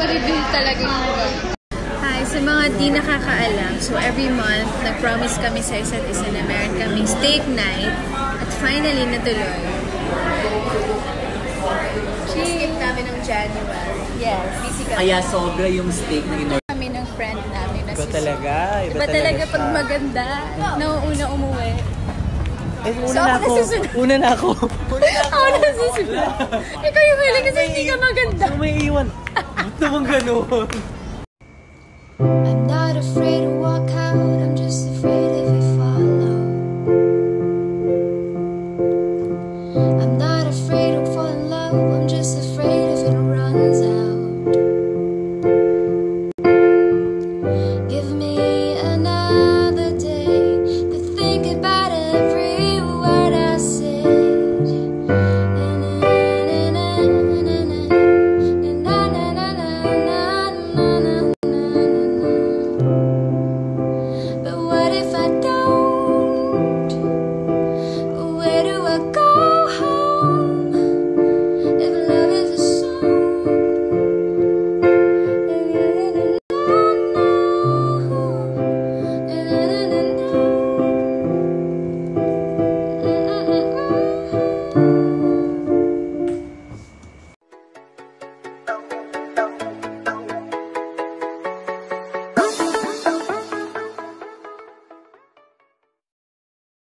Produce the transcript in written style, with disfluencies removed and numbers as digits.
i-reveal talaga yung Hi, sa mga di nakakaalam, so every month, nag-promise kami sa isa't isa na meron kaming steak night at finally natuloy. skip namin ng January. Yes. Busy kami. Kaya sobra yung steak na in-order. Kami ng friend namin na Iba talaga. Iba talaga pag maganda, nauuna umuwi. Eh, una na ako. Ako nasusunod. Ikaw yung huli kasi hindi ka maganda. May iwan. Ba't naman ganun?